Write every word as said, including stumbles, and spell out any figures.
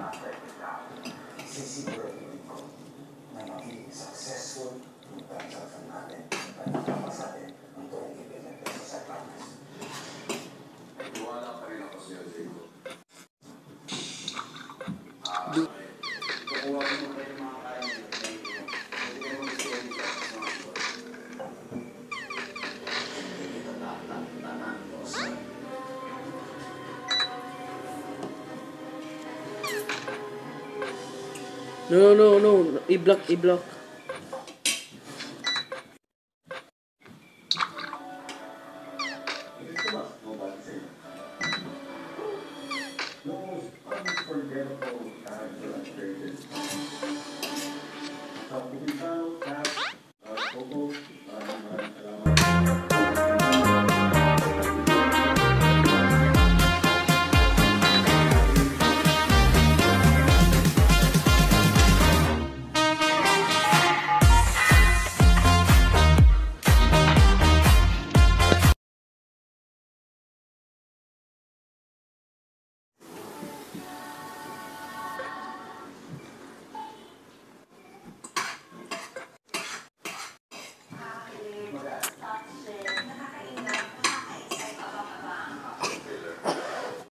ma-affected tao. Sisiguraduhin ko na magiging successful yung transaction natin at nakapasa din ang twenty billion pesos sa promise. Iwala pa rin ako sa'yo, Jacob. Ah, kukuha ko mo kayo mga kaya nyo. Hindi kayo mag-stay sa mga store. Hindi kita tanan ko sa... No, no, no, no. I-block, i-block. The most unforgettable character I've created. Sa Pilipinas,